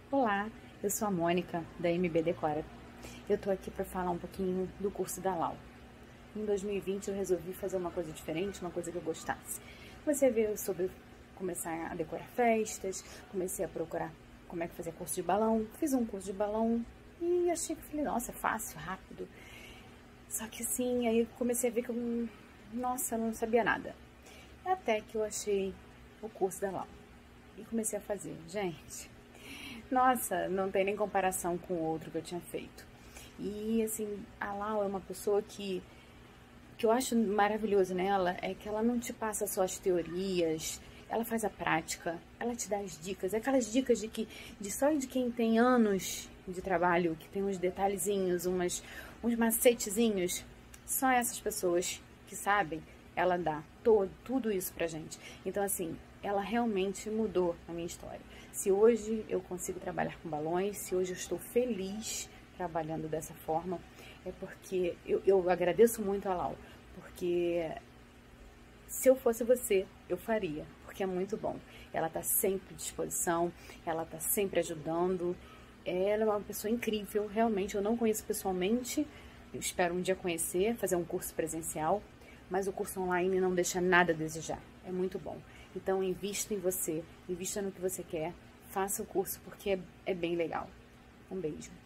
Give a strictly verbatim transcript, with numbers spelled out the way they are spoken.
Olá, eu sou a Mônica da M B Decora. Eu tô aqui para falar um pouquinho do curso da Lau. Em dois mil e vinte eu resolvi fazer uma coisa diferente, uma coisa que eu gostasse. Comecei a ver sobre começar a decorar festas, comecei a procurar como é que fazia curso de balão, fiz um curso de balão e achei que falei, nossa, é fácil, rápido. Só que assim, aí comecei a ver que eu, nossa, eu não sabia nada. Até que eu achei o curso da Lau e comecei a fazer. Gente, nossa, não tem nem comparação com o outro que eu tinha feito. E assim, a Lau é uma pessoa que, que eu acho maravilhoso nela, é que ela não te passa só as teorias, ela faz a prática, ela te dá as dicas, aquelas dicas de que de só de quem tem anos de trabalho, que tem uns detalhezinhos, umas, uns macetezinhos, só essas pessoas que sabem, ela dá todo, tudo isso pra gente. Então assim, ela realmente mudou a minha história. Se hoje eu consigo trabalhar com balões, se hoje eu estou feliz trabalhando dessa forma, é porque eu, eu agradeço muito a Lau, porque se eu fosse você, eu faria, porque é muito bom. Ela tá sempre à disposição, ela tá sempre ajudando, ela é uma pessoa incrível, realmente. Eu não conheço pessoalmente, eu espero um dia conhecer, fazer um curso presencial, mas o curso online não deixa nada a desejar, é muito bom. Então, invista em você, invista no que você quer, faça o curso porque é, é bem legal. Um beijo.